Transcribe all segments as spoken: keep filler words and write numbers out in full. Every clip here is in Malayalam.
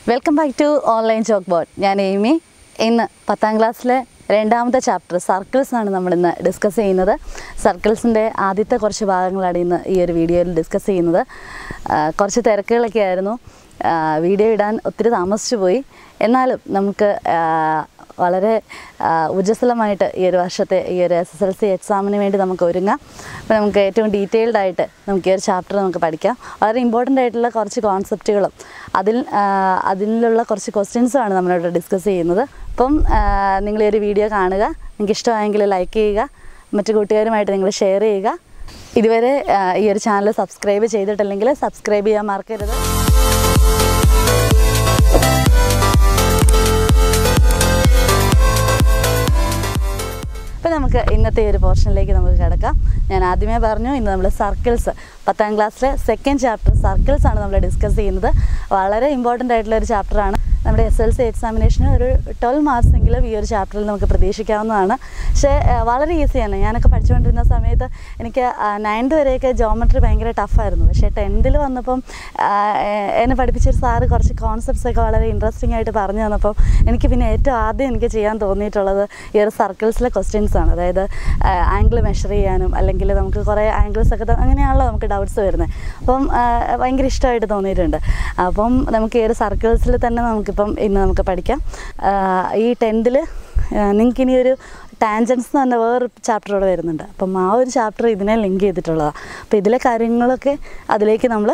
Welcome back to online chalk board. ഞാൻ എയ്മി. ഇന്ന് പത്താം ക്ലാസ്സിലെ രണ്ടാമത്തെ ചാപ്റ്റർ സർക്കിൾസ് ആണ് നമ്മളിന്ന് ഡിസ്കസ് ചെയ്യുന്നത്. സർക്കിൾസിൻ്റെ ആദ്യത്തെ കുറച്ച് ഭാഗങ്ങളാണ് ഇന്ന് ഈ ഒരു വീഡിയോയിൽ ഡിസ്കസ് ചെയ്യുന്നത്. കുറച്ച് തിരക്കുകളൊക്കെ ആയിരുന്നു, വീഡിയോ ഇടാൻ ഒത്തിരി താമസിച്ചു പോയി. എന്നാലും നമുക്ക് വളരെ ഊർജ്ജസ്വലമായിട്ട് ഈ ഒരു വർഷത്തെ ഈ ഒരു എസ് എസ് എൽ സി എക്സാമിന് വേണ്ടി നമുക്ക് ഒരുങ്ങാം. അപ്പോൾ നമുക്ക് ഏറ്റവും ഡീറ്റെയിൽഡ് ആയിട്ട് നമുക്ക് ഈ ഒരു ചാപ്റ്റർ നമുക്ക് പഠിക്കാം. വളരെ ഇമ്പോർട്ടൻ്റ് ആയിട്ടുള്ള കുറച്ച് കോൺസെപ്റ്റുകളും അതിൽ അതിലുള്ള കുറച്ച് ക്വസ്റ്റ്യൻസുമാണ് നമ്മളിവിടെ ഡിസ്കസ് ചെയ്യുന്നത്. അപ്പം നിങ്ങൾ ഈ ഒരു വീഡിയോ കാണുക, നിങ്ങൾക്ക് ഇഷ്ടമായെങ്കിൽ ലൈക്ക് ചെയ്യുക, മറ്റു കൂട്ടുകാരുമായിട്ട് നിങ്ങൾ ഷെയർ ചെയ്യുക. ഇതുവരെ ഈ ഒരു ചാനൽ സബ്സ്ക്രൈബ് ചെയ്തിട്ടില്ലെങ്കിൽ സബ്സ്ക്രൈബ് ചെയ്യാൻ മറക്കരുത്. അപ്പോൾ നമുക്ക് ഇന്നത്തെ ഒരു പോർഷനിലേക്ക് നമുക്ക് കിടക്കാം. ഞാൻ ആദ്യമേ പറഞ്ഞു, ഇന്ന് നമ്മൾ സർക്കിൾസ് പത്താം ക്ലാസ്സിലെ സെക്കൻഡ് ചാപ്റ്റർ സർക്കിൾസ് ആണ് നമ്മൾ ഡിസ്കസ് ചെയ്യുന്നത്. വളരെ ഇമ്പോർട്ടൻ്റ് ആയിട്ടുള്ള ഒരു ചാപ്റ്ററാണ്. നമ്മുടെ എസ് എൽ സി എക്സാമിനേഷന് ഒരു ട്വൽവ് മാർക്സ് എങ്കിലും ഈ ഒരു ചാപ്റ്ററിൽ നമുക്ക് പ്രതീക്ഷിക്കാവുന്നതാണ്. പക്ഷേ വളരെ ഈസിയാണ്. ഞാനൊക്കെ പഠിച്ചുകൊണ്ടിരുന്ന സമയത്ത് എനിക്ക് നയൻത് വരെയൊക്കെ ജോമെട്രി ഭയങ്കര ടഫായിരുന്നു. പക്ഷേ ടെൻത്തിൽ വന്നപ്പം എന്നെ പഠിപ്പിച്ചൊരു സാറ് കുറച്ച് കോൺസെപ്റ്റ്സൊക്കെ വളരെ ഇൻട്രസ്റ്റിംഗ് ആയിട്ട് പറഞ്ഞു തന്നപ്പം എനിക്ക് പിന്നെ ഏറ്റവും ആദ്യം എനിക്ക് ചെയ്യാൻ തോന്നിയിട്ടുള്ളത് ഈ ഒരു സർക്കിൾസിലെ ക്വസ്റ്റ്യൻസാണ്. അതായത് ആംഗിൾ മെഷർ ചെയ്യാനും അല്ലെങ്കിൽ നമുക്ക് കുറേ ആംഗിൾസൊക്കെ അങ്ങനെയാണല്ലോ നമുക്ക് ഡൗട്ട്സ് വരുന്നത്. അപ്പം ഭയങ്കര ഇഷ്ടമായിട്ട് തോന്നിയിട്ടുണ്ട്. അപ്പം നമുക്ക് ഈ ഒരു സർക്കിൾസിൽ തന്നെ നമുക്കിപ്പം ഇന്ന് നമുക്ക് പഠിക്കാം. ഈ ടെൻത്തിൽ നിങ്ങൾക്കിനി ഒരു ടാൻജൻസ് എന്ന് പറഞ്ഞ വേറൊരു ചാപ്റ്റർ ഇവിടെ വരുന്നുണ്ട്. അപ്പം ആ ഒരു ചാപ്റ്റർ ഇതിനെ ലിങ്ക് ചെയ്തിട്ടുള്ളതാണ്. അപ്പോൾ ഇതിലെ കാര്യങ്ങളൊക്കെ അതിലേക്ക് നമ്മൾ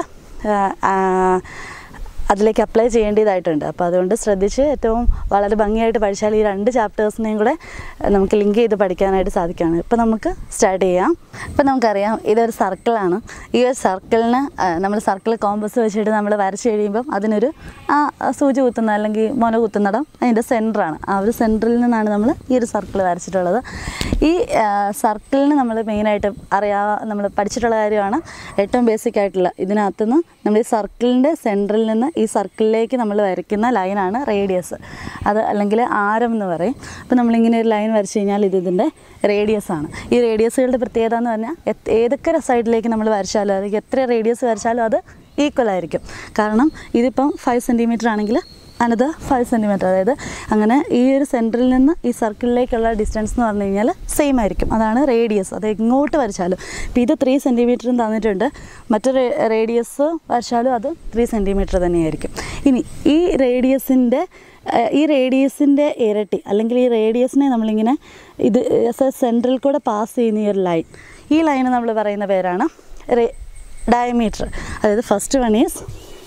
അതിലേക്ക് അപ്ലൈ ചെയ്യേണ്ടതായിട്ടുണ്ട്. അപ്പോൾ അതുകൊണ്ട് ശ്രദ്ധിച്ച് ഏറ്റവും വളരെ ഭംഗിയായിട്ട് പഠിച്ചാൽ ഈ രണ്ട് ചാപ്റ്റേഴ്സിനെയും കൂടെ നമുക്ക് ലിങ്ക് ചെയ്ത് പഠിക്കാനായിട്ട് സാധിക്കുകയാണ്. ഇപ്പോൾ നമുക്ക് സ്റ്റാർട്ട് ചെയ്യാം. ഇപ്പോൾ നമുക്കറിയാം ഇതൊരു സർക്കിളാണ്. ഈ ഒരു സർക്കിളിന് നമ്മൾ സർക്കിൾ കോമ്പസ് വെച്ചിട്ട് നമ്മൾ വരച്ച് കഴിയുമ്പം അതിനൊരു ആ സൂചി കുത്തുന്ന അല്ലെങ്കിൽ മൊന കുത്തുന്നിടം അതിൻ്റെ സെൻറ്ററാണ്. ആ ഒരു സെൻറ്ററിൽ നിന്നാണ് നമ്മൾ ഈ ഒരു സർക്കിൾ വരച്ചിട്ടുള്ളത്. ഈ സർക്കിളിന് നമ്മൾ മെയിനായിട്ട് അറിയാ നമ്മൾ പഠിച്ചിട്ടുള്ള കാര്യമാണ് ഏറ്റവും ബേസിക് ആയിട്ടുള്ള. ഇതിനകത്തുനിന്ന് നമ്മൾ ഈ സർക്കിളിൻ്റെ സെൻറ്ററിൽ നിന്ന് ഈ സർക്കിളിലേക്ക് നമ്മൾ വരയ്ക്കുന്ന ലൈനാണ് റേഡിയസ്. അത് അല്ലെങ്കിൽ ആരം എന്ന് പറയും. അപ്പോൾ നമ്മളിങ്ങനെ ഒരു ലൈൻ വരച്ച് കഴിഞ്ഞാൽ ഇത് ഇതിൻ്റെ റേഡിയസ് ആണ്. ഈ റേഡിയസുകളുടെ പ്രത്യേകത എന്ന് പറഞ്ഞാൽ ഏതൊക്കെ സൈഡിലേക്ക് നമ്മൾ വരച്ചാലും അല്ലെങ്കിൽ എത്ര റേഡിയസ് വരച്ചാലും അത് ഈക്വൽ ആയിരിക്കും. കാരണം ഇതിപ്പം ഫൈവ് സെൻറ്റിമീറ്റർ ആണെങ്കിൽ അനത് ഫൈവ് സെൻറ്റിമീറ്റർ, അതായത് അങ്ങനെ ഈ ഒരു സെൻറ്ററിൽ നിന്ന് ഈ സർക്കിളിലേക്കുള്ള ഡിസ്റ്റൻസ് എന്ന് പറഞ്ഞു കഴിഞ്ഞാൽ സെയിം ആയിരിക്കും. അതാണ് റേഡിയസ്. അത് എങ്ങോട്ട് വരച്ചാലും ഇപ്പോൾ ഇത് ത്രീ സെൻറ്റിമീറ്ററും തന്നിട്ടുണ്ട്, മറ്റൊരു റേഡിയസ് വരച്ചാലും അത് ത്രീ സെൻറ്റിമീറ്റർ തന്നെയായിരിക്കും. ഇനി ഈ റേഡിയസിൻ്റെ ഈ റേഡിയസിൻ്റെ ഇരട്ടി അല്ലെങ്കിൽ ഈ റേഡിയസിനെ നമ്മളിങ്ങനെ ഇത് സെൻറ്ററിൽ കൂടെ പാസ് ചെയ്യുന്ന ഈ ഒരു ലൈൻ, ഈ ലൈന് നമ്മൾ പറയുന്ന പേരാണ് റേ ഡയമീറ്റർ. അതായത് first one is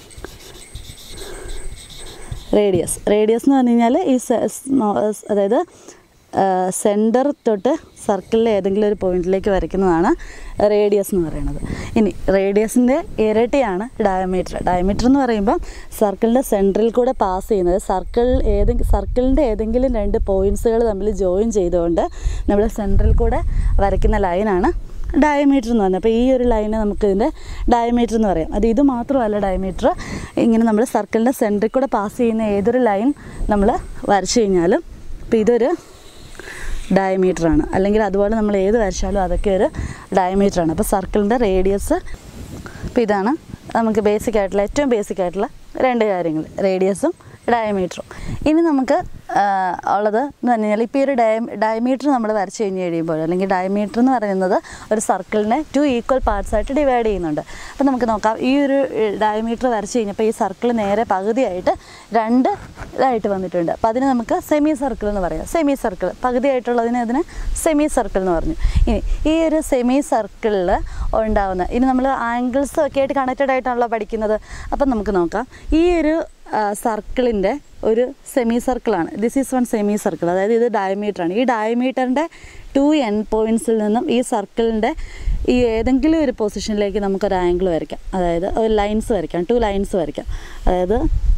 radius. Radius എന്ന് പറഞ്ഞു കഴിഞ്ഞാൽ ഈ അതായത് സെൻറ്റർ തൊട്ട് സർക്കിളിലെ ഏതെങ്കിലും ഒരു പോയിന്റിലേക്ക് വരയ്ക്കുന്നതാണ് റേഡിയസ് എന്ന് പറയുന്നത്. ഇനി റേഡിയസിൻ്റെ ഇരട്ടിയാണ് ഡയമീറ്റർ. ഡയമീറ്റർ എന്ന് പറയുമ്പോൾ സർക്കിളിൻ്റെ സെൻറ്ററിൽ കൂടെ പാസ് ചെയ്യുന്നത്, സർക്കിൾ ഏതെങ്കിലും സർക്കിളിൻ്റെ ഏതെങ്കിലും രണ്ട് പോയിൻറ്റ്സുകൾ തമ്മിൽ ജോയിൻ ചെയ്തുകൊണ്ട് നമ്മൾ സെൻറ്ററിൽ കൂടെ വരയ്ക്കുന്ന ലൈനാണ് ഡയമീറ്റർ എന്ന് പറഞ്ഞാൽ. അപ്പോൾ ഈ ഒരു ലൈന് നമുക്ക് ഇതിൻ്റെ ഡയമീറ്റർ എന്ന് പറയാം. അത് ഇത് മാത്രമല്ല ഡയമീറ്റർ, ഇങ്ങനെ നമ്മൾ സർക്കിളിൻ്റെ സെൻറ്ററിൽ കൂടെ പാസ് ചെയ്യുന്ന ഏതൊരു ലൈൻ നമ്മൾ വരച്ചു കഴിഞ്ഞാലും ഇപ്പോൾ ഇതൊരു ഡയമീറ്ററാണ്. അല്ലെങ്കിൽ അതുപോലെ നമ്മൾ ഏത് വരച്ചാലും അതൊക്കെ ഒരു ഡയമീറ്ററാണ്. അപ്പോൾ സർക്കിളിൻ്റെ റേഡിയസ് ഇപ്പോൾ ഇതാണ് നമുക്ക് ബേസിക് ആയിട്ടുള്ള ഏറ്റവും ബേസിക് ആയിട്ടുള്ള രണ്ട് കാര്യങ്ങൾ, റേഡിയസും ഡയമീറ്ററും. ഇനി നമുക്ക് ഉള്ളത് എന്ന് പറഞ്ഞു കഴിഞ്ഞാൽ ഇപ്പോൾ ഈ ഒരു ഡയ ഡയമീറ്റർ നമ്മൾ വരച്ച് കഴിഞ്ഞ് കഴിയുമ്പോൾ അല്ലെങ്കിൽ ഡയമീറ്റർ എന്ന് പറയുന്നത് ഒരു സർക്കിളിനെ ടു ഈക്വൽ പാർട്സ് ആയിട്ട് ഡിവൈഡ് ചെയ്യുന്നുണ്ട്. അപ്പോൾ നമുക്ക് നോക്കാം, ഈ ഒരു ഡയമീറ്റർ വരച്ച് കഴിഞ്ഞപ്പോൾ ഈ സർക്കിൾ നേരെ പകുതിയായിട്ട് രണ്ട് ഇതായിട്ട് വന്നിട്ടുണ്ട്. അപ്പോൾ അതിന് നമുക്ക് സെമി സർക്കിൾ എന്ന് പറയാം. സെമി സർക്കിൾ പകുതിയായിട്ടുള്ളതിന് അതിന് സെമി സർക്കിൾ എന്ന് പറഞ്ഞു. ഇനി ഈ ഒരു സെമി സർക്കിളിൽ ഉണ്ടാകുന്ന ഇനി നമ്മൾ ആംഗിൾസ് ഒക്കെ ആയിട്ട് കണക്റ്റഡ് ആയിട്ടാണല്ലോ പഠിക്കുന്നത്. അപ്പം നമുക്ക് നോക്കാം, ഈ ഒരു സർക്കിളിൻ്റെ ഒരു സെമി സർക്കിളാണ്. This is one semi circle, അതായത് ഇത് ഡയമീറ്ററാണ്. ഈ ഡയമീറ്ററിൻ്റെ ടു എൻ പോയിൻറ്റ്സിൽ നിന്നും ഈ സർക്കിളിൻ്റെ ഈ ഏതെങ്കിലും ഒരു പൊസിഷനിലേക്ക് നമുക്കൊരു ആംഗിൾ വരയ്ക്കാം, അതായത് ഒരു ലൈൻസ് വരയ്ക്കാം, ടു ലൈൻസ് വരയ്ക്കാം. അതായത്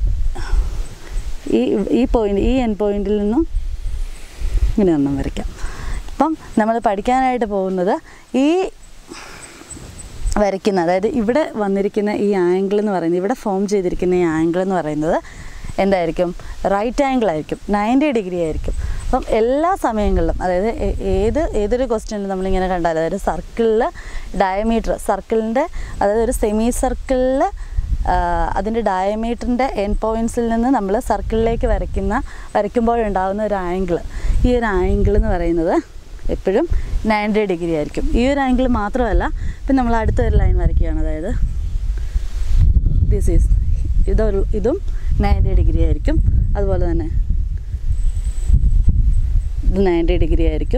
ഈ ഈ പോയിൻ്റ് ഈ എൻ പോയിൻറ്റിൽ നിന്നും ഇങ്ങനെ ഒന്നും വരയ്ക്കാം. അപ്പം നമ്മൾ പഠിക്കാനായിട്ട് പോകുന്നത് ഈ വരയ്ക്കുന്ന, അതായത് ഇവിടെ വന്നിരിക്കുന്ന ഈ ആംഗിൾ എന്ന് പറയുന്നത്, ഇവിടെ ഫോം ചെയ്തിരിക്കുന്ന ഈ ആംഗിൾ എന്ന് പറയുന്നത് എന്തായിരിക്കും? റൈറ്റ് ആംഗിൾ ആയിരിക്കും, നയൻറ്റി ഡിഗ്രി ആയിരിക്കും. അപ്പം എല്ലാ സമയങ്ങളിലും, അതായത് ഏത് ഏതൊരു ക്വസ്റ്റ്യനിൽ നമ്മളിങ്ങനെ കണ്ടാൽ, അതായത് സർക്കിളിൽ ഡയമീറ്റർ സർക്കിളിൻ്റെ, അതായത് ഒരു സെമി സർക്കിളിൽ അതിൻ്റെ ഡയമീറ്ററിൻ്റെ എൻഡ് പോയിൻറ്റ്സിൽ നിന്ന് നമ്മൾ സർക്കിളിലേക്ക് വരയ്ക്കുന്ന വരയ്ക്കുമ്പോഴുണ്ടാകുന്ന ഒരു ആംഗിൾ, ഈ ഒരു ആംഗിൾ എന്ന് പറയുന്നത് എപ്പോഴും നയൻറ്റി ഡിഗ്രി ആയിരിക്കും. ഈ ഒരു ആംഗിൾ മാത്രമല്ല, ഇപ്പം നമ്മൾ അടുത്ത ഒരു ലൈൻ വരയ്ക്കുകയാണ്, അതായത് ദിസ് ഈസ് ഇതൊരു ഇതും നയൻറ്റി ഡിഗ്രി ആയിരിക്കും. അതുപോലെ തന്നെ ഇത് നയൻറ്റി ഡിഗ്രി ആയിരിക്കും,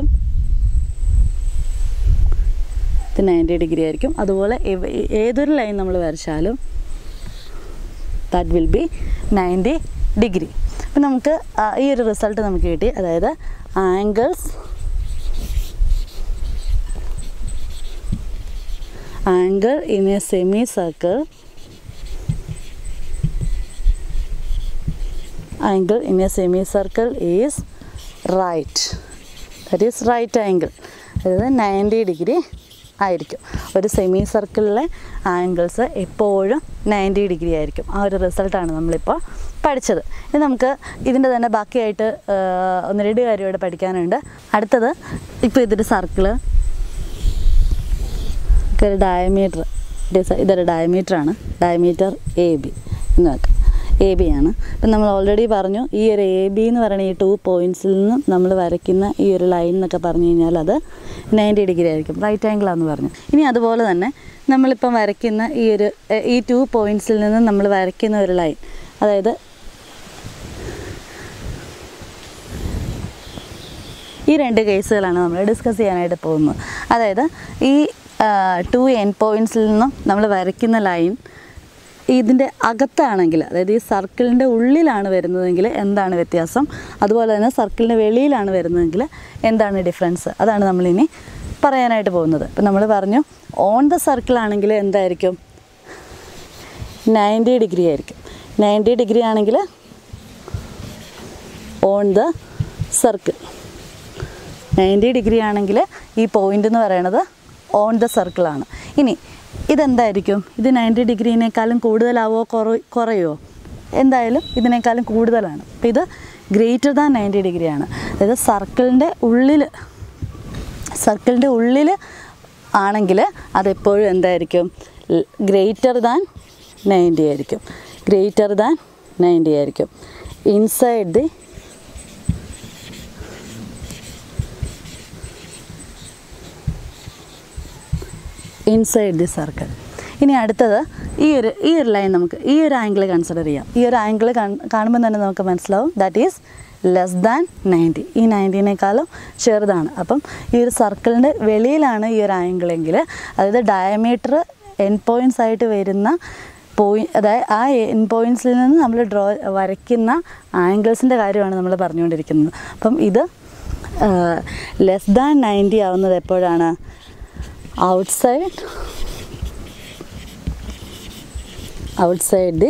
ഇത് നയൻറ്റി ഡിഗ്രി ആയിരിക്കും. അതുപോലെ ഏതൊരു ലൈൻ നമ്മൾ വരച്ചാലും that will be ninety degree. അപ്പം നമുക്ക് ഈ ഒരു റിസൾട്ട് നമുക്ക് കിട്ടി. അതായത് angles angle in a semi circle angle in a semicircle is right, that is right angle, അതായത് നയൻറ്റി ഡിഗ്രി ആയിരിക്കും. ഒരു സെമി സർക്കിളിലെ ആംഗിൾസ് എപ്പോഴും നയൻറ്റി ഡിഗ്രി ആയിരിക്കും. ആ ഒരു റിസൾട്ടാണ് നമ്മളിപ്പോൾ പഠിച്ചത്. ഇനി നമുക്ക് ഇതിൻ്റെ തന്നെ ബാക്കിയായിട്ട് ഒന്ന് രണ്ട് കാര്യം ഇവിടെ പഠിക്കാനുണ്ട്. അടുത്തത്, ഇപ്പോൾ ഇതൊരു സർക്കിള്, ഒരു ഡയമീറ്റർ, ഇതൊരു ഡയമീറ്ററാണ്, ഡയമീറ്റർ എ ബി എന്ന് വെക്കാം, എ ബി ആണ്. അപ്പം നമ്മൾ ഓൾറെഡി പറഞ്ഞു, ഈ ഒരു എ ബി എന്ന് പറയുന്ന ഈ ടു പോയിൻറ്റ്സിൽ നിന്നും നമ്മൾ വരയ്ക്കുന്ന ഈ ഒരു ലൈൻ എന്നൊക്കെ പറഞ്ഞു കഴിഞ്ഞാൽ അത് നയൻറ്റി ഡിഗ്രി ആയിരിക്കും, റൈറ്റ് ആംഗിളാണെന്ന് പറഞ്ഞു. ഇനി അതുപോലെ തന്നെ നമ്മളിപ്പം വരയ്ക്കുന്ന ഈ ഒരു ഈ ടു പോയിൻറ്റ്സിൽ നിന്ന് നമ്മൾ വരയ്ക്കുന്ന ഒരു ലൈൻ, അതായത് ഈ രണ്ട് കേസുകളാണ് നമ്മൾ ഡിസ്കസ് ചെയ്യാനായിട്ട് പോകുന്നത്. അതായത് ഈ ടു എൻഡ് പോയിൻറ്റ്സിൽ നിന്നും നമ്മൾ വരയ്ക്കുന്ന ലൈൻ ഇതിൻ്റെ അകത്താണെങ്കിൽ, അതായത് ഈ സർക്കിളിൻ്റെ ഉള്ളിലാണ് വരുന്നതെങ്കിൽ എന്താണ് വ്യത്യാസം, അതുപോലെ തന്നെ സർക്കിളിൻ്റെ വെളിയിലാണ് വരുന്നതെങ്കിൽ എന്താണ് ഡിഫറൻസ്, അതാണ് നമ്മളിനി പറയാനായിട്ട് പോകുന്നത്. ഇപ്പം നമ്മൾ പറഞ്ഞു ഓൺ ദ സർക്കിൾ ആണെങ്കിൽ എന്തായിരിക്കും, നയൻറ്റി ഡിഗ്രി ആയിരിക്കും. നയൻറ്റി ഡിഗ്രി ആണെങ്കിൽ on the circle, ninety degree ആണെങ്കിൽ ഈ പോയിൻ്റ് എന്ന് പറയുന്നത് ഓൺ ദ സർക്കിളാണ്. ഇനി ഇതെന്തായിരിക്കും, ഇത് നയൻറ്റി ഡിഗ്രീനേക്കാളും കൂടുതലാവോ കുറ കുറയോ എന്തായാലും ഇതിനേക്കാളും കൂടുതലാണ്. അപ്പോൾ ഇത് ഗ്രേറ്റർ ദാൻ നയൻറ്റി ഡിഗ്രിയാണ്. അതായത് സർക്കിളിൻ്റെ ഉള്ളിൽ സർക്കിളിൻ്റെ ഉള്ളിൽ ആണെങ്കിൽ അതെപ്പോഴും എന്തായിരിക്കും, ഗ്രേറ്റർ ദാൻ നയൻറ്റി ആയിരിക്കും, ഗ്രേറ്റർ ദാൻ നയൻറ്റി ആയിരിക്കും. Inside the inside the circle. ഇനി അടുത്തത് ഈ ഒരു ഈ ഒരു ലൈൻ നമുക്ക് ഈ ഒരു ആംഗിൾ കൺസിഡർ ചെയ്യാം. ഈ ഒരു ആംഗിൾ കാണുമ്പോൾ തന്നെ നമുക്ക് മനസ്സിലാവും that is less than ninety, ഈ നയൻറ്റീനേക്കാളും ചെറുതാണ്. അപ്പം ഈ ഒരു സർക്കിളിൻ്റെ വെളിയിലാണ് ഈ ഒരു ആംഗിളെങ്കിൽ, അതായത് ഡയമീറ്റർ എൻഡ് പോയിൻറ്റ്സ് ആയിട്ട് വരുന്ന പോയി അതായത് ആ എൻഡ് പോയിൻറ്റ്സിൽ നിന്ന് നമ്മൾ ഡ്രോ വരയ്ക്കുന്ന ആംഗിൾസിൻ്റെ കാര്യമാണ് നമ്മൾ പറഞ്ഞുകൊണ്ടിരിക്കുന്നത്. അപ്പം ഇത് ലെസ് ദാൻ നയൻറ്റി ആവുന്നത് എപ്പോഴാണ്, outside outside the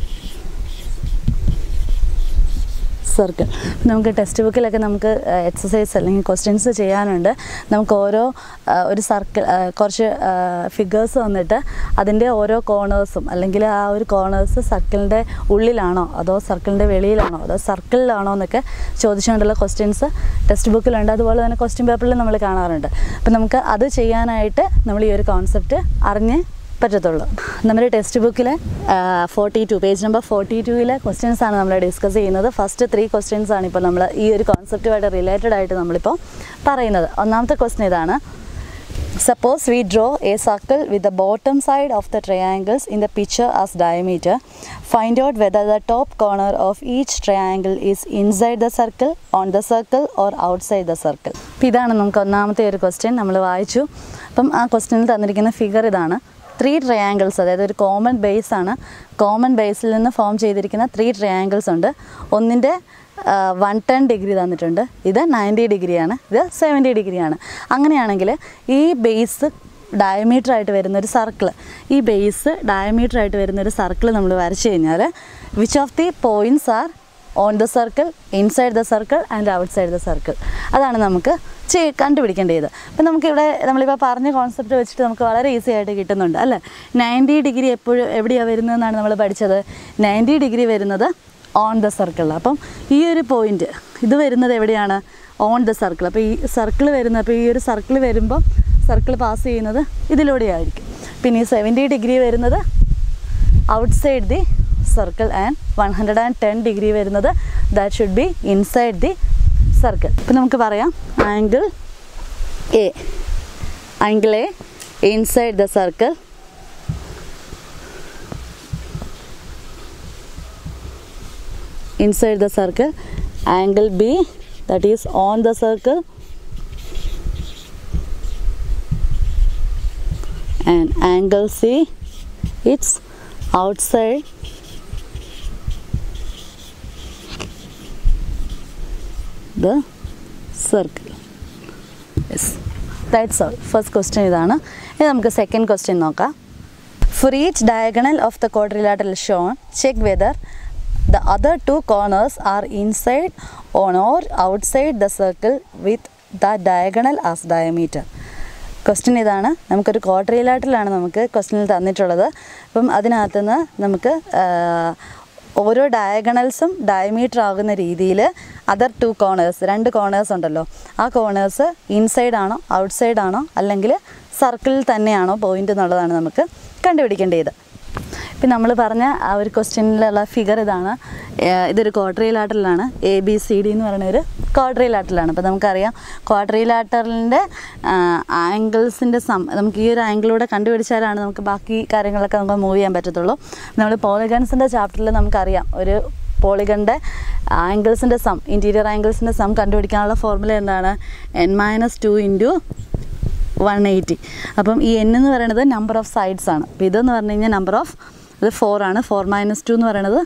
സർക്കിൾ. നമുക്ക് ടെക്സ്റ്റ് ബുക്കിലൊക്കെ നമുക്ക് എക്സസൈസ് അല്ലെങ്കിൽ ക്വസ്റ്റ്യൻസ് ചെയ്യാനുണ്ട്. നമുക്ക് ഓരോ ഒരു സർക്കിൾ കുറച്ച് ഫിഗേഴ്സ് വന്നിട്ട് അതിൻ്റെ ഓരോ കോർണേഴ്സും അല്ലെങ്കിൽ ആ ഒരു കോർണേഴ്സ് സർക്കിളിൻ്റെ ഉള്ളിലാണോ അതോ സർക്കിളിൻ്റെ വെളിയിലാണോ അതോ സർക്കിളിലാണോ എന്നൊക്കെ ചോദിച്ചുകൊണ്ടുള്ള ക്വസ്റ്റ്യൻസ് ടെക്സ്റ്റ് ബുക്കിലുണ്ട്. അതുപോലെ തന്നെ ക്വസ്റ്റ്യൻ പേപ്പറിൽ നമ്മൾ കാണാറുണ്ട്. അപ്പം നമുക്ക് അത് ചെയ്യാനായിട്ട് നമ്മൾ ഈ ഒരു കോൺസെപ്റ്റ് അറിഞ്ഞ് പറ്റത്തുള്ളൂ. നമ്മുടെ ടെക്സ്റ്റ് ബുക്കിൽ forty two page number forty ടുവിലെ ക്വസ്റ്റ്യൻസ് ആണ് നമ്മൾ ഡിസ്കസ് ചെയ്യുന്നത്. ഫസ്റ്റ് ത്രീ ക്വസ്റ്റ്യൻസ് ആണ് ഇപ്പോൾ നമ്മൾ ഈ ഒരു കോൺസെപ്റ്റുമായിട്ട് റിലേറ്റഡ് ആയിട്ട് നമ്മളിപ്പോൾ പറയുന്നത്. ഒന്നാമത്തെ ക്വസ്റ്റ്യൻ ഇതാണ്. Suppose we draw a circle with the bottom side of the triangles in the picture as diameter. Find out whether the top corner of each triangle is inside the circle, on the circle or outside the circle. അപ്പോൾ ഇതാണ് നമുക്ക് ഒന്നാമത്തെ ഒരു ക്വസ്റ്റ്യൻ. നമ്മൾ വായിച്ചു. അപ്പം ആ ക്വസ്റ്റ്യനിൽ തന്നിരിക്കുന്ന ഫിഗർ ഇതാണ്. ത്രീ ട്രയാങ്കിൾസ്, അതായത് ഒരു കോമൺ ബേസ് ആണ്. കോമൺ ബേസിൽ നിന്ന് ഫോം ചെയ്തിരിക്കുന്ന ത്രീ ട്രയാങ്കിൾസ് ഉണ്ട്. ഒന്നിൻ്റെ വൺ ടെൻ ഡിഗ്രി തന്നിട്ടുണ്ട്, ഇത് നയൻറ്റി ഡിഗ്രിയാണ്, ഇത് സെവൻറ്റി ഡിഗ്രിയാണ്. അങ്ങനെയാണെങ്കിൽ ഈ ബേസ് ഡയമീറ്റർ ആയിട്ട് വരുന്നൊരു സർക്കിൾ ഈ ബേസ് ഡയമീറ്റർ ആയിട്ട് വരുന്നൊരു സർക്കിൾ നമ്മൾ വരച്ചു കഴിഞ്ഞാൽ which of the points are on the circle, inside the circle and outside the circle, അതാണ് നമുക്ക് ചെയ് കണ്ടുപിടിക്കേണ്ടത്. അപ്പം നമുക്കിവിടെ നമ്മളിപ്പോൾ പറഞ്ഞ കോൺസെപ്റ്റ് വെച്ചിട്ട് നമുക്ക് വളരെ ഈസി ആയിട്ട് കിട്ടുന്നുണ്ട് അല്ലേ. നയൻറ്റി ഡിഗ്രി എപ്പോഴും എവിടെയാണ് വരുന്നതെന്നാണ് നമ്മൾ പഠിച്ചത്. നയൻറ്റി ഡിഗ്രി വരുന്നത് ഓൺ ദ സർക്കിൾ. അപ്പം ഈ ഒരു പോയിൻ്റ് ഇത് വരുന്നത് എവിടെയാണ്, ഓൺ ദ സർക്കിൾ. അപ്പോൾ ഈ സർക്കിൾ വരുന്നത് അപ്പോൾ ഈ ഒരു സർക്കിൾ വരുമ്പോൾ സർക്കിൾ പാസ് ചെയ്യുന്നത് ഇതിലൂടെയായിരിക്കും. പിന്നെ ഈ സെവൻറ്റി ഡിഗ്രി വരുന്നത് outside the circle and one hundred ten degree വരുന്നത് that should be inside the circle. അപ്പോൾ നമുക്ക് പറയാം angle A, angle A inside the circle, inside the circle, angle B that is on the circle, and angle C it's outside the circle. Yes, that's all. First question ഇതാണ്. ഇനി നമുക്ക് second question നോക്കാം. For each diagonal of the quadrilateral shown, check whether the other two corners are inside on or outside the circle with the diagonal as diameter. Question ഇതാണ്. നമുക്കൊരു ക്വാഡ്രിലാറ്ററലാണ് നമുക്ക് ക്വസ്റ്റ്യനിൽ തന്നിട്ടുള്ളത്. അപ്പം അതിനകത്ത് നിന്ന് നമുക്ക് ഓരോ ഡയഗണൽസും ഡയമീറ്റർ ആകുന്ന രീതിയിൽ അതർ ടു കോർണേഴ്സ്, രണ്ട് കോർണേഴ്സ് ഉണ്ടല്ലോ, ആ കോർണേഴ്സ് ഇൻസൈഡ് ആണോ ഔട്ട്സൈഡ് ആണോ അല്ലെങ്കിൽ സർക്കിളിൽ തന്നെയാണോ പോയിൻ്റ് എന്നുള്ളതാണ് നമുക്ക് കണ്ടുപിടിക്കേണ്ടത്. ഇപ്പം നമ്മൾ പറഞ്ഞ ആ ഒരു ക്വസ്റ്റ്യനിലുള്ള ഫിഗർ ഇതാണ്. ഇതൊരു ക്വാഡ്രിലാറ്ററലാണ്. എ ബി സി ഡി എന്ന് പറയുന്ന ഒരു ക്വാഡ്രിലാറ്ററലാണ്. അപ്പോൾ നമുക്കറിയാം ക്വാഡ്രിലാറ്ററലിൻ്റെ ആംഗിൾസിൻ്റെ സം നമുക്ക് ഈ ഒരു ആംഗിളൂടെ കണ്ടുപിടിച്ചാലാണ് നമുക്ക് ബാക്കി കാര്യങ്ങളൊക്കെ നമുക്ക് മൂവ് ചെയ്യാൻ പറ്റത്തുള്ളൂ. നമ്മൾ പോളിഗൺസിൻ്റെ ചാപ്റ്ററിൽ നമുക്കറിയാം ഒരു പോളിഗണിൻ്റെ ആംഗിൾസിൻ്റെ സം, ഇൻറ്റീരിയർ ആംഗിൾസിൻ്റെ സം കണ്ടുപിടിക്കാനുള്ള ഫോർമുല എന്താണ്? N minus two into one eighty. അപ്പം ഈ എൻ എന്ന് പറയുന്നത് നമ്പർ ഓഫ് സൈഡ്സ് ആണ്. അപ്പോൾ ഇതെന്ന് പറഞ്ഞു കഴിഞ്ഞാൽ നമ്പർ ഓഫ് ഇത് ഫോർ ആണ്. ഫോർ മൈനസ് ടു എന്ന് പറയുന്നത്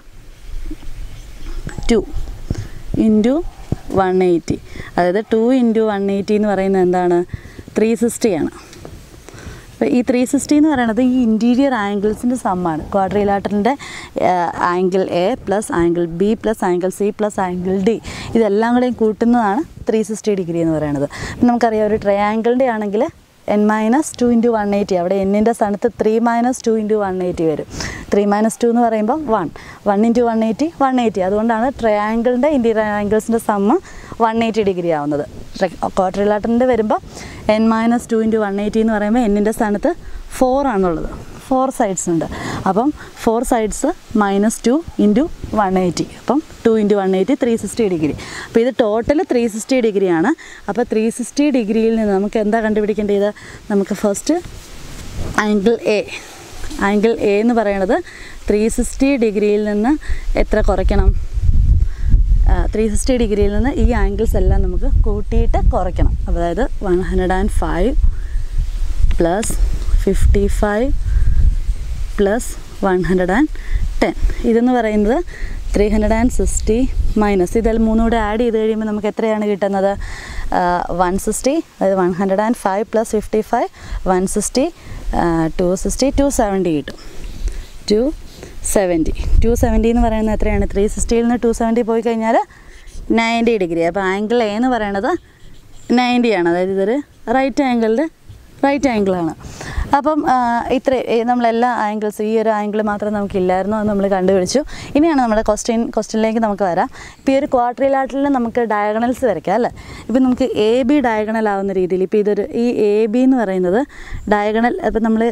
ടു ഇൻറ്റു വൺ എയ്റ്റി. അതായത് ടു ഇൻറ്റു വൺ എയ്റ്റി എന്ന് പറയുന്നത് എന്താണ്? ത്രീ സിക്സ്റ്റി ആണ്. അപ്പോൾ ഈ ത്രീ സിക്സ്റ്റി എന്ന് പറയുന്നത് ഈ ഇൻറ്റീരിയർ ആംഗിൾസിൻ്റെ സമ്മാണ്. ക്വാഡ്രിലാറ്ററിൻ്റെ angle A plus angle B plus angle C plus angle D ഇതെല്ലാം കൂടെയും കൂട്ടുന്നതാണ് ത്രീ സിക്സ്റ്റി ഡിഗ്രി എന്ന് പറയുന്നത്. അപ്പം നമുക്കറിയാം ഒരു ട്രയാങ്കിളിൻ്റെ ആണെങ്കിൽ n minus two into one eighty, അവിടെ എന്നിൻ്റെ സ്ഥാനത്ത് three minus two into one eighty വരും. ത്രീ മൈനസ് ടു എന്ന് പറയുമ്പോൾ one, one into one eighty one eighty. അതുകൊണ്ടാണ് ട്രയാങ്കിളിൻ്റെ ഇൻറ്റീരിയർ ആംഗിൾസിൻ്റെ സമ്മ് വൺ എയ്റ്റി ഡിഗ്രി ആവുന്നത്. ക്വാഡ്രിലാറ്ററിൻ്റെ വരുമ്പോൾ n minus two into one eighty എന്ന് പറയുമ്പോൾ എന്നിൻ്റെ സ്ഥാനത്ത് ഫോർ ആണുള്ളത്. ഫോർ സൈഡ്സ് ഉണ്ട്. അപ്പം four sides minus two into one eighty. അപ്പം two into one eighty three sixty degree. അപ്പോൾ ഇത് ടോട്ടൽ ത്രീ സിക്സ്റ്റി ഡിഗ്രിയാണ്. അപ്പോൾ ത്രീ സിക്സ്റ്റി ഡിഗ്രിയിൽ നിന്ന് നമുക്ക് എന്താ കണ്ടുപിടിക്കേണ്ടത്? നമുക്ക് first angle A, angle A എന്ന് പറയണത് ത്രീ സിക്സ്റ്റി ഡിഗ്രിയിൽ നിന്ന് എത്ര കുറയ്ക്കണം? ത്രീ സിക്സ്റ്റി ഡിഗ്രിയിൽ നിന്ന് ഈ ആംഗിൾസ് എല്ലാം നമുക്ക് കൂട്ടിയിട്ട് കുറയ്ക്കണം. അതായത് one hundred and five plus fifty five plus one hundred and ten. ഇതെന്ന് പറയുന്നത് three hundred and sixty minus ഇതെല്ലാം മൂന്നുകൂടെ ആഡ് ചെയ്ത് കഴിയുമ്പോൾ നമുക്ക് എത്രയാണ് കിട്ടുന്നത്? One sixty. അതായത് one hundred and five plus fifty five one sixty, two sixty, two seventy കിട്ടും. ടു സെവൻറ്റി ടു സെവൻറ്റി എന്ന് പറയുന്നത് എത്രയാണ്? ത്രീ സിക്സ്റ്റിയിൽ നിന്ന് ടു സെവൻറ്റി പോയി കഴിഞ്ഞാൽ നയൻറ്റി ഡിഗ്രി. അപ്പോൾ ആംഗിൾ എ എന്ന് പറയണത് നയൻറ്റി ആണ്. അതായത് ഇതൊരു റൈറ്റ് ആംഗിളിൻ്റെ റൈറ്റ് ആംഗിളാണ്. അപ്പം ഇത്ര നമ്മളെല്ലാ ആംഗിൾസ്, ഈ ഒരു ആംഗിൾ മാത്രം നമുക്കില്ലായിരുന്നു, അത് നമ്മൾ കണ്ടുപിടിച്ചു. ഇനിയാണ് നമ്മുടെ ക്വസ്റ്റ്യൻ ക്വസ്റ്റ്യനിലേക്ക് നമുക്ക് വരാം. ഇപ്പോൾ ഈ ഒരു ക്വാഡ്രിലാറ്ററലിൽ നമുക്ക് ഡയഗണൽസ് വരയ്ക്കാം അല്ലേ? ഇപ്പം നമുക്ക് എ ബി ഡയഗണൽ ആവുന്ന രീതിയിൽ, ഇപ്പോൾ ഇതൊരു ഈ എ ബി എന്ന് പറയുന്നത് ഡയഗണൽ, അപ്പം നമ്മൾ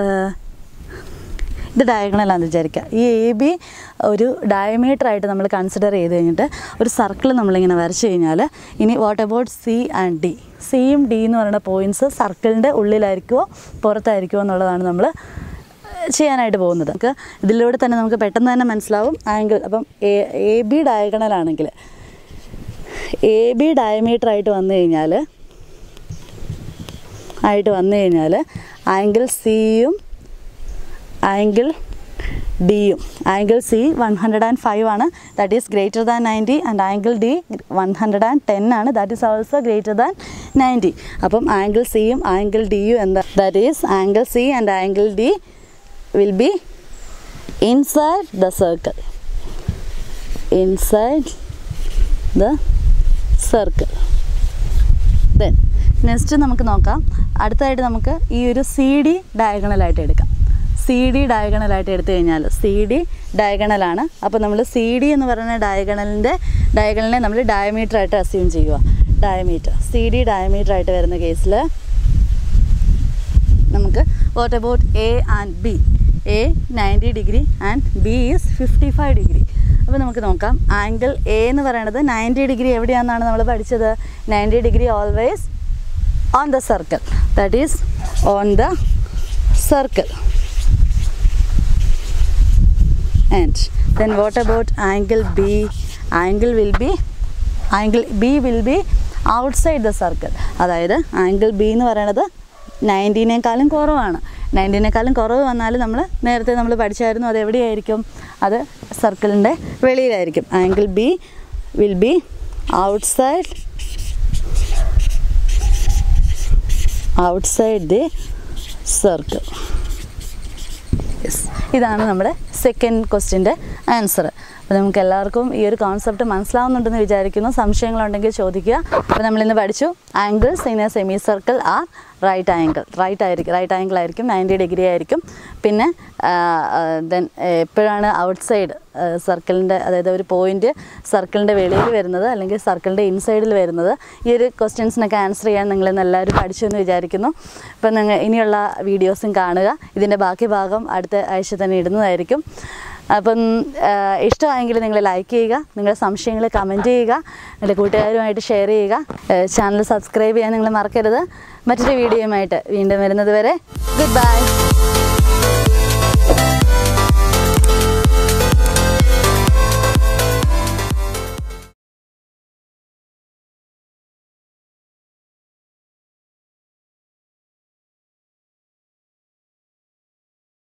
ഇത് ഡയഗണലാണെന്ന് വിചാരിക്കുക. ഈ എ ബി ഒരു ഡയമീറ്ററായിട്ട് നമ്മൾ കൺസിഡർ ചെയ്ത് കഴിഞ്ഞിട്ട് ഒരു സർക്കിൾ നമ്മളിങ്ങനെ വരച്ച് കഴിഞ്ഞാൽ ഇനി what about C and D? സിയും ഡി എന്ന് പറയുന്ന പോയിൻറ്റ്സ് സർക്കിളിൻ്റെ ഉള്ളിലായിരിക്കുമോ പുറത്തായിരിക്കുമോ എന്നുള്ളതാണ് നമ്മൾ ചെയ്യാനായിട്ട് പോകുന്നത്. നമുക്ക് ഇതിലൂടെ തന്നെ നമുക്ക് പെട്ടെന്ന് തന്നെ മനസ്സിലാവും ആംഗിൾ. അപ്പം എ എ ബി ഡയഗണലാണെങ്കിൽ എ ബി ഡയമീറ്ററായിട്ട് വന്നു കഴിഞ്ഞാൽ ആയിട്ട് വന്നു കഴിഞ്ഞാൽ ആംഗിൾ സിയും ആംഗിൾ ഡിയും, angle C one hundred and five ആണ്, that is greater than ninety. And angle D one hundred and ten ആണ്, that is also greater than ninety. അപ്പം ആംഗിൾ സിയും ആംഗിൾ ഡിയും എന്താ? That is angle C and angle D will be inside the circle, inside the circle. Then next നമുക്ക് നോക്കാം. അടുത്തതായിട്ട് നമുക്ക് ഈ ഒരു സി ഡി ഡയഗണലായിട്ട് എടുക്കാം. സി ഡി ഡയഗണലായിട്ട് എടുത്തു കഴിഞ്ഞാൽ സി ഡി ഡയഗണലാണ്. അപ്പോൾ നമ്മൾ സി ഡി എന്ന് പറയുന്ന ഡയഗണലിൻ്റെ ഡയഗണലിനെ നമ്മൾ ഡയമീറ്ററായിട്ട് അസ്യൂം ചെയ്യുക. ഡയമീറ്റർ സി ഡി ഡയമീറ്ററായിട്ട് വരുന്ന കേസിൽ നമുക്ക് what about A and B? A ninety degree and B is fifty five degree. അപ്പോൾ നമുക്ക് നോക്കാം. ആംഗിൾ എ എന്ന് പറയുന്നത് നയൻറ്റി ഡിഗ്രി എവിടെയാണെന്നാണ് നമ്മൾ പഠിച്ചത്? Ninety degree always on the circle, that is on the circle. And then what about angle B? Angle will be angle B will be outside the circle. അതായത് ആംഗിൾ ബി എന്ന് പറയുന്നത് നയൻറ്റീനേക്കാളും കുറവാണ്. നയൻറ്റീനേക്കാളും കുറവ് വന്നാൽ നമ്മൾ നേരത്തെ നമ്മൾ പഠിച്ചായിരുന്നു അത് എവിടെയായിരിക്കും? അത് സർക്കിളിൻ്റെ വെളിയിലായിരിക്കും. Angle B will be outside outside the circle. Yes, ഇതാണ് നമ്മുടെ സെക്കൻഡ് ക്വസ്റ്റ്യൻ്റെ ആൻസർ. അപ്പോൾ നമുക്ക് എല്ലാവർക്കും ഈ ഒരു കോൺസെപ്റ്റ് മനസ്സിലാവുന്നുണ്ടെന്ന് വിചാരിക്കുന്നു. സംശയങ്ങളുണ്ടെങ്കിൽ ചോദിക്കുക. അപ്പോൾ നമ്മളിന്ന് പഠിച്ചു angles in a semi circle are right angle. Right ആയിരിക്കും റൈറ്റ് ആംഗിൾ ആയിരിക്കും നയൻറ്റി ഡിഗ്രി ആയിരിക്കും. പിന്നെ ദെൻ എപ്പോഴാണ് ഔട്ട്സൈഡ് സർക്കിളിൻ്റെ, അതായത് ഒരു പോയിൻ്റ് സർക്കിളിൻ്റെ വെളിയിൽ വരുന്നത് അല്ലെങ്കിൽ സർക്കിളിൻ്റെ ഇൻസൈഡിൽ വരുന്നത്? ഈ ഒരു ക്വസ്റ്റ്യൻസിനൊക്കെ ആൻസർ ചെയ്യാൻ നിങ്ങളിന്ന് എല്ലാവരും പഠിച്ചു എന്ന് വിചാരിക്കുന്നു. അപ്പം നിങ്ങൾ ഇനിയുള്ള വീഡിയോസും കാണുക. ഇതിൻ്റെ ബാക്കി ഭാഗം അടുത്ത ആഴ്ച തന്നെ ഇടുന്നതായിരിക്കും. അപ്പം ഇഷ്ടമായെങ്കിൽ നിങ്ങൾ ലൈക്ക് ചെയ്യുക, നിങ്ങളുടെ സംശയങ്ങൾ കമൻറ്റ് ചെയ്യുക, നിങ്ങളുടെ കൂട്ടുകാരുമായിട്ട് ഷെയർ ചെയ്യുക. ചാനൽ സബ്സ്ക്രൈബ് ചെയ്യാൻ നിങ്ങൾ മറക്കരുത്. മറ്റൊരു വീഡിയോയുമായിട്ട് വീണ്ടും വരുന്നത് വരെ ഗുഡ് ബൈ.